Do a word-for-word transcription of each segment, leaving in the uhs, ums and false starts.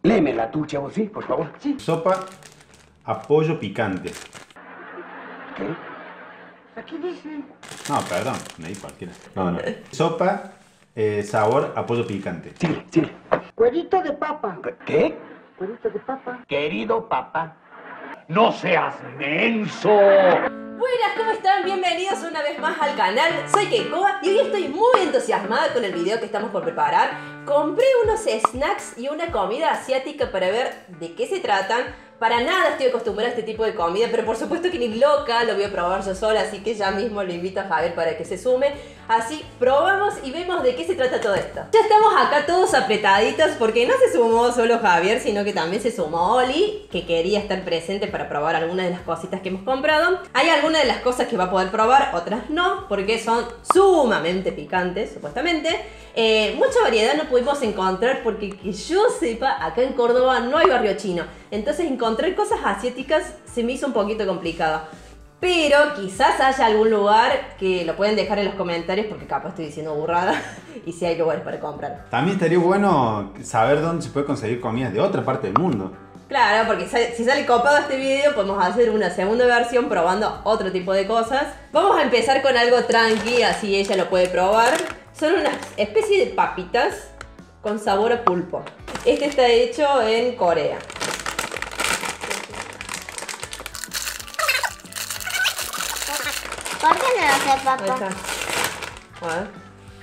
Léeme la tuya, vos, sí, por favor. Sí. Sopa a pollo picante. ¿Qué? Aquí dice. No, perdón, me di cualquiera. No, no. Sopa, eh, sabor a pollo picante. Sí, sí. Cuerito de papa. ¿Qué? Cuerito de papa. Querido papá, no seas menso. Buenas, ¿cómo están? Bienvenidos una vez más al canal. Soy Keikoa y hoy estoy muy entusiasmada con el video que estamos por preparar. Compré unos snacks y una comida asiática para ver de qué se tratan. Para nada estoy acostumbrada a este tipo de comida, pero por supuesto que ni loca lo voy a probar yo sola, así que ya mismo lo invito a Javier para que se sume. Así probamos y vemos de qué se trata todo esto. Ya estamos acá todos apretaditos porque no se sumó solo Javier, sino que también se sumó Oli, que quería estar presente para probar algunas de las cositas que hemos comprado. Hay algunas de las cosas que va a poder probar, otras no, porque son sumamente picantes, supuestamente. Eh, mucha variedad no pudimos encontrar porque que yo sepa, acá en Córdoba no hay barrio chino. Entonces encontrar cosas asiáticas se me hizo un poquito complicado. Pero quizás haya algún lugar que lo pueden dejar en los comentarios porque capaz estoy diciendo burrada y si hay lugares para comprar. También estaría bueno saber dónde se puede conseguir comidas de otra parte del mundo. Claro, porque si sale copado este video podemos hacer una segunda versión probando otro tipo de cosas. Vamos a empezar con algo tranqui, así ella lo puede probar. Son una especie de papitas con sabor a pulpo. Este está hecho en Corea. ¿Por qué no lo sé, Ahí papá? está. A ver.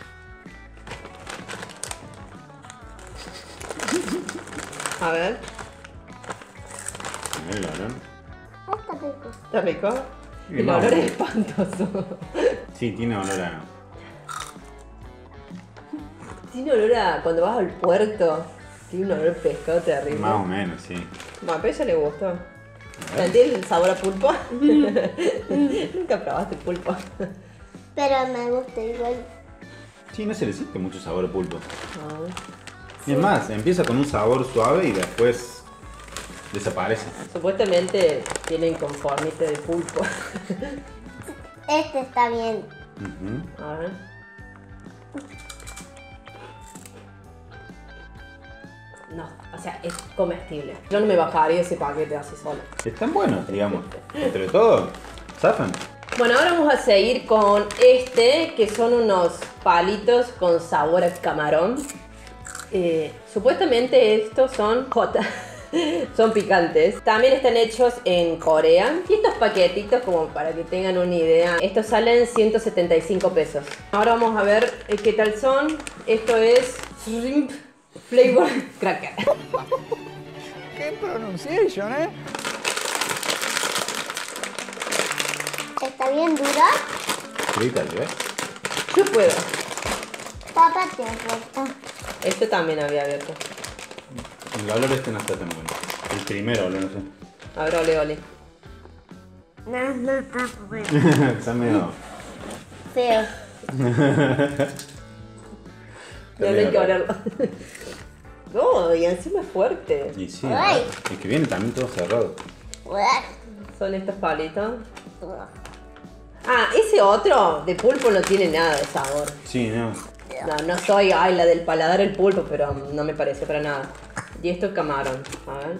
A ver. A ver el olor. Está rico. ¿Está rico? Y El vamos. olor es espantoso. Sí, tiene olor a... Tiene olor a cuando vas al puerto. Tiene un olor a pescado terrible. Más o menos, sí. Bueno, pero a ella le gustó. A ver. ¿Sentí el sabor a pulpo? Nunca probaste pulpo. Pero me gusta igual. Sí, no se le siente mucho sabor a pulpo. Ah. Y es más, empieza con un sabor suave y después desaparece. Supuestamente tienen conformite de pulpo. Este está bien. Ujú. A ver. No, o sea, es comestible. Yo no me bajaría ese paquete así solo. Están buenos, digamos. Entre todo, zafan. Bueno, ahora vamos a seguir con este, que son unos palitos con sabor a camarón. Eh, supuestamente estos son J. Son picantes. También están hechos en Corea. Y estos paquetitos, como para que tengan una idea, estos salen ciento setenta y cinco pesos. Ahora vamos a ver eh, qué tal son. Esto es Shrimp Flavor Cracker. ¿Qué pronunciation, eh? Está bien dura. Frita, ¿ves? Yo puedo. Papá te aporta. Este también había abierto. El olor este no está tan bueno. El primer olor, no sé. A ver, ole, ole. No, no está bueno. Está medio... Feo. Ya no hay que olerlo. No, y encima es fuerte. Y sí, Ay. es que viene también todo cerrado. Son estos palitos. Ah, ese otro de pulpo no tiene nada de sabor. Sí, no. No, no soy, ay, la del paladar el pulpo, pero no me parece para nada. Y esto es camarón. A ver.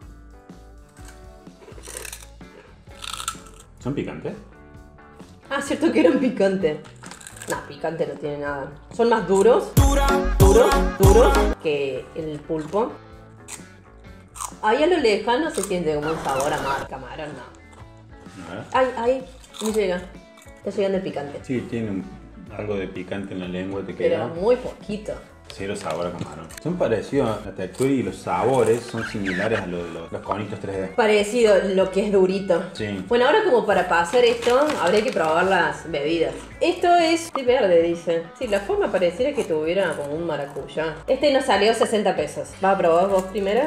¿Son picantes? Ah, cierto que eran picantes. No, picante no tiene nada. Son más duros. Duros, duros que el pulpo. Ahí a lo lejano se siente como un sabor a mar. Camarón, no. A ver. Ay, ay, no llega. Está llegando el picante. Sí, tiene un- algo de picante en la lengua, te Pero queda. muy poquito. Cero sabor a camarón. Son parecidos a la textura y los sabores son similares a los de los, los conitos tres D. Parecido lo que es durito. Sí. Bueno, ahora como para pasar esto, habría que probar las bebidas. Esto es té verde, dice. Sí, la forma pareciera que tuviera como un maracuyá. Este nos salió sesenta pesos. ¿Vas a probar vos primero?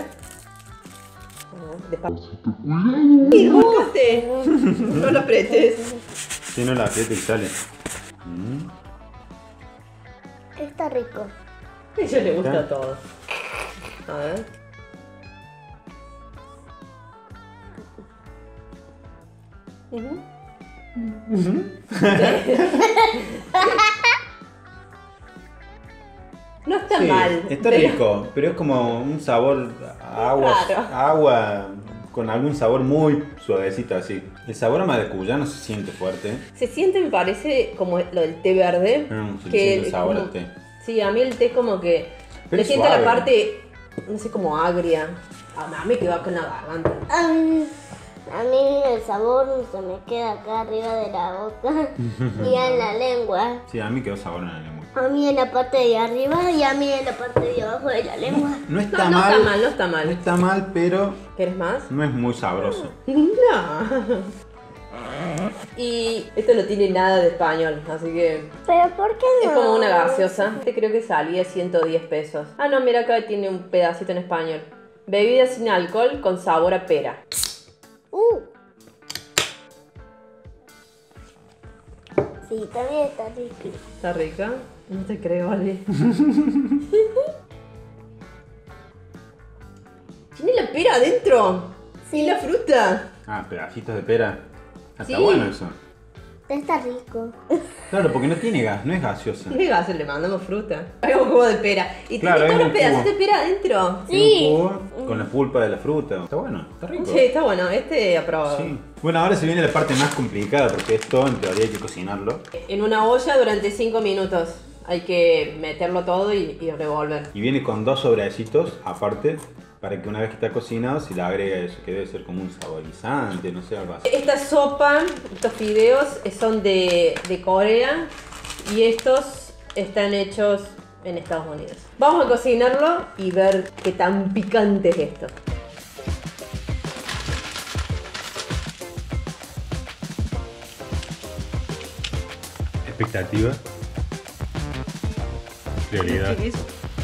¡Sí, buscaste! No lo apretes. Si no la aprieta y sale. Mm. Está rico. A ella le gusta a todos. A ver. Ujú. No está está Sí, mal. está pero- rico, pero es como un sabor a agua, Raro. agua con algún sabor muy suavecito así. El sabor a maracuyá no se siente fuerte. Se siente, me parece, como lo del té verde. Mm, sí, que siento el sabor como- al té. Sí, a mí el té como que Pero le es siento la suave. parte, no sé, como agria. A mí me quedó acá en la garganta. A mí, a mí el sabor se me queda acá arriba de la boca y en la lengua. Sí, a mí quedó sabor en la lengua. A mí en la parte de arriba y a mí en la parte de abajo de la lengua. No está No, no mal. está mal, no está mal. No está mal, pero ¿Quieres más? no es muy sabroso. No. Y esto no tiene nada de español, así que ¿Pero por qué no? es como una gaseosa. Este creo que salía ciento diez pesos. Ah, no, mira acá tiene un pedacito en español. Bebida sin alcohol con sabor a pera. Uh. Sí, también está rico. ¿Está rica? No te creo, Ale. ¿Tiene la pera adentro? ¿Y la fruta? Ah, pedacitos de pera. Ah, está Sí. bueno eso. Está rico. Claro, porque no tiene gas, no es gaseosa. ¿Qué gases le mandamos fruta? Hay un jugo de pera. ¿Y Claro, tiene es todos un los pedacitos cubo. de pera adentro? Tiene Sí. un jugo con la pulpa de la fruta. Está bueno, está rico. Sí, está bueno. Este aprobado. Sí. Bueno, ahora se viene la parte más complicada porque esto en teoría hay que cocinarlo. En una olla durante cinco minutos. Hay que meterlo todo y, y revolver. Y viene con dos sobrecitos aparte para que una vez que está cocinado se le agregue eso, que debe ser como un saborizante, no sé, algo así. Esta sopa, estos fideos son de, de Corea y estos están hechos en Estados Unidos. Vamos a cocinarlo y ver qué tan picante es esto. Expectativa. Prioridad. ¿Qué es?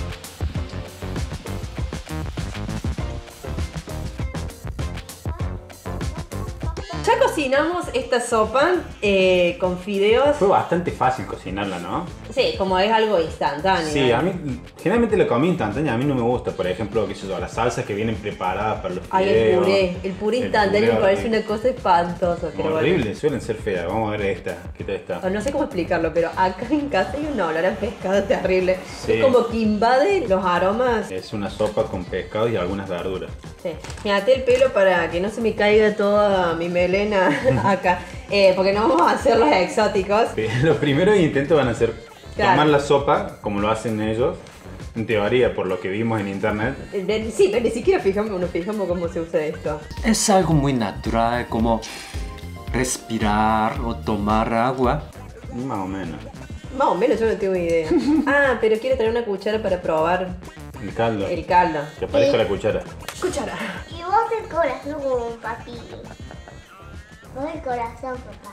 Ya cocinamos esta sopa eh, con fideos. Fue bastante fácil cocinarla, ¿no? Sí, como es algo instantáneo. Sí, a mí generalmente la comida instantánea a mí no me gusta. Por ejemplo, qué sé yo, las salsas que vienen preparadas para los fideos. Ay, el puré. El puré el instantáneo me puré parece horrible. una cosa espantosa. Pero Horrible, bueno. suelen ser feas. Vamos a ver esta. ¿Qué tal está? O no sé cómo explicarlo, pero acá en casa hay un olor a pescado terrible. Sí. Es como que invade los aromas. Es una sopa con pescado y algunas verduras. Sí. Me até el pelo para que no se me caiga toda mi melena acá. Eh, porque no vamos a hacer los exóticos. Sí, los primeros intentos van a ser Claro. tomar la sopa, como lo hacen ellos, en teoría, por lo que vimos en internet. Eh, Sí, pero ni siquiera fijamos, nos fijamos cómo se usa esto. Es algo muy natural, como respirar o tomar agua. Más o menos. Más o menos, yo no tengo idea. Ah, pero quiero traer una cuchara para probar El caldo. el caldo. Que aparezca la cuchara. Cuchara. Y vos el corazón como un papi. Vos el corazón, papá.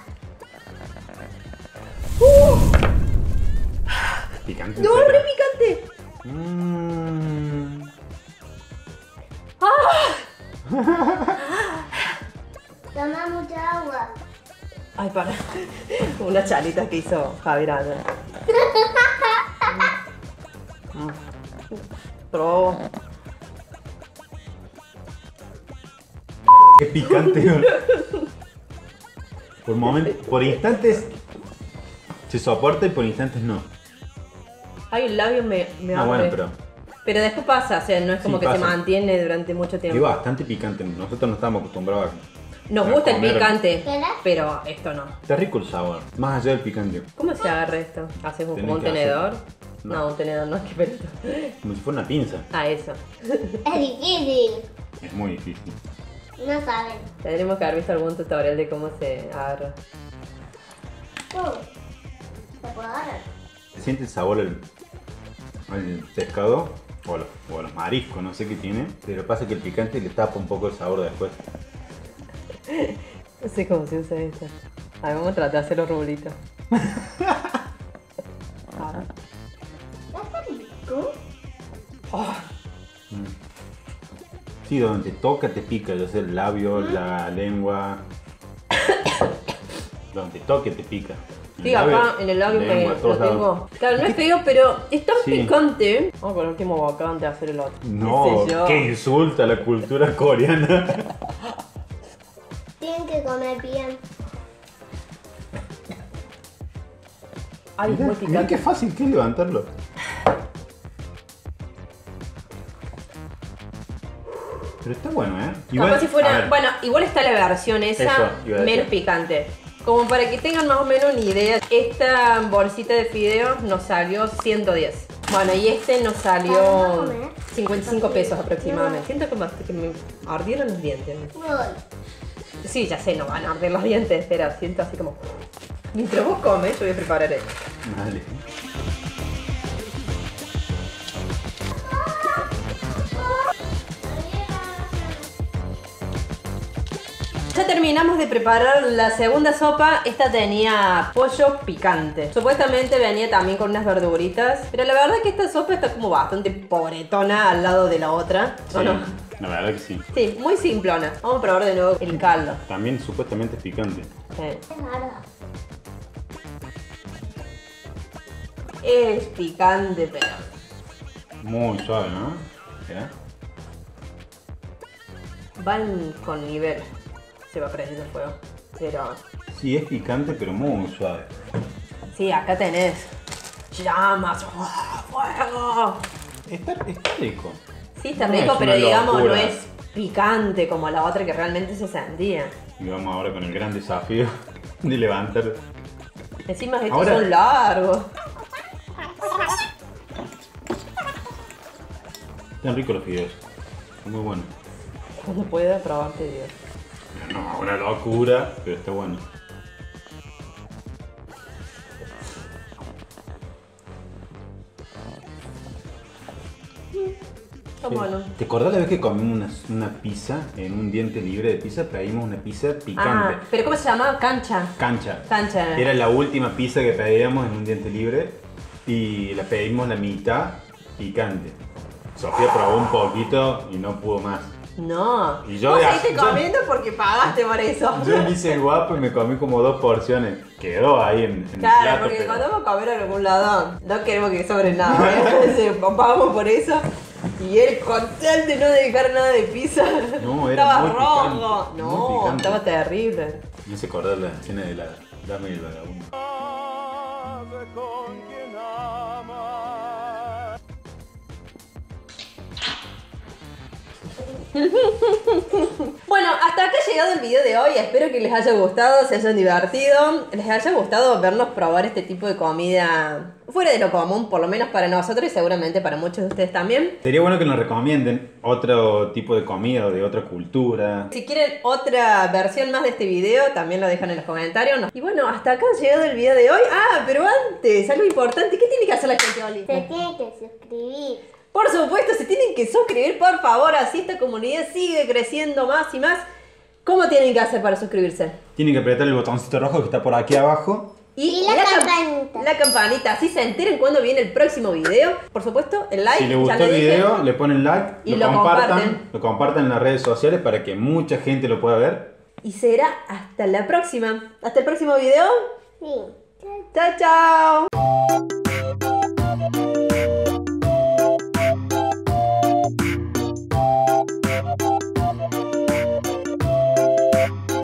Picante. ¡No, ¿en re serio? picante! Mm. Toma mucha agua. Ay, para. Una chalita que hizo Javier Ana. Probo. Qué picante. ¿No? Por momentos, por instantes se soporta y por instantes no. Ay, el labio me, me Ah, abre. bueno, pero Pero después pasa, o sea, no es como Sí, que se pasa. mantiene durante mucho tiempo. es bastante picante. Nosotros no estamos acostumbrados Nos a gusta el comer. picante, ¿Querés? pero esto no. Está rico el sabor, más allá del picante. ¿Cómo se agarra esto? ¿Hacemos Tenés como un que hacer- tenedor? No. No. un tenedor no, qué pelota. Como si fuera una pinza. Ah, eso. Es difícil. Es muy difícil. No saben. Tendremos que haber visto algún tutorial de cómo se agarra. Uh, ¿Se puede agarrar? Se siente el sabor al, al pescado o a, los, o a los mariscos, no sé qué tiene. Pero pasa que el picante le tapa un poco el sabor después. No sé cómo se usa esto. A ver, vamos a tratar de hacer los rulitos. Ah. ¿Está rico? Sí, donde te toca te pica, ya sea el labio, la lengua. Donde te toque te pica. El Sí, labio, acá en el labio lengua, me a lo todos lados. tengo. Claro, no es feo, pero es tan Sí. picante. Vamos con el último bocado antes de hacer el otro. No, ¿Qué sé yo? qué insulta a la cultura coreana. Tienen que comer bien. Ay, es Mirá, muy mirá picante. qué fácil que es levantarlo. Pero está bueno, ¿eh? Como si a fuera. ver, Bueno, igual está la versión esa Eso iba a decir. menos picante. Como para que tengan más o menos una idea, esta bolsita de fideos nos salió ciento diez. Bueno, y este nos salió cincuenta y cinco pesos aproximadamente. Siento como que me ardieron los dientes. Uy. Sí, ya sé, no van a arder los dientes, pero siento así como... Mientras vos comes, yo voy a preparar esto. Vale. Ya terminamos de preparar la segunda sopa. Esta tenía pollo picante. Supuestamente venía también con unas verduritas. Pero la verdad que esta sopa está como bastante pobretona al lado de la otra. ¿O Sí, no? la verdad que sí. Sí, muy simplona. Vamos a probar de nuevo el caldo. También supuestamente es picante. Sí. Es raro. Es picante, pero... Muy suave, ¿no? ¿Será? van con nivel. Se va prendiendo el fuego. Pero... Sí, es picante, pero muy suave. sí, acá tenés llamas. ¡Oh, fuego! Está, está rico. Sí, está No rico, es pero una digamos locura. no es picante como la otra que realmente se sentía. Y vamos ahora con el gran desafío de levantar. Encima estos Ahora- son largos. Están ricos los fideos. Están muy buenos. Cuando pueda probarte, Dios. No, una locura, pero está bueno. Está bueno. ¿Te acordás la vez que comimos una, una pizza en un diente libre de pizza? Pedimos una pizza picante. Ah, pero ¿cómo se llama? Cancha. Cancha. Cancha. Era la última pizza que pedíamos en un diente libre y la pedimos la mitad picante. Sofía probó un poquito y no pudo más. No. Y yo Vos de- seguiste yo- comiendo porque pagaste por eso. Yo me hice guapo y me comí como dos porciones. Quedó ahí en, en el Claro, plato, porque pero- cuando vamos a comer a algún lado, no queremos que sobre nada. ¿eh? Pagamos por eso. Y él con tal de no dejar nada de pizza. No, era estaba muy rojo. picante, No, muy picante. estaba terrible. Me hice acordar la escena de la Dama y el Vagabundo. Bueno, hasta acá ha llegado el video de hoy. Espero que les haya gustado, se hayan divertido. Les haya gustado vernos probar este tipo de comida fuera de lo común, por lo menos para nosotros y seguramente para muchos de ustedes también. Sería bueno que nos recomienden otro tipo de comida o de otra cultura. Si quieren otra versión más de este video, también lo dejan en los comentarios. Y bueno, hasta acá ha llegado el video de hoy. Ah, pero antes, algo importante. ¿Qué tiene que hacer la gente, Oli? Se tiene que suscribir. Por supuesto, se tienen que suscribir, por favor. Así esta comunidad sigue creciendo más y más. ¿Cómo tienen que hacer para suscribirse? Tienen que apretar el botoncito rojo que está por aquí abajo. Y la cam- campanita. La campanita, así se enteren cuando viene el próximo video. Por supuesto, el like. Si les ya gustó lo el dije. video, le ponen like, Y lo, lo compartan, comparten. lo compartan en las redes sociales para que mucha gente lo pueda ver. Y será hasta la próxima. Hasta el próximo video. Sí. Chao, chao.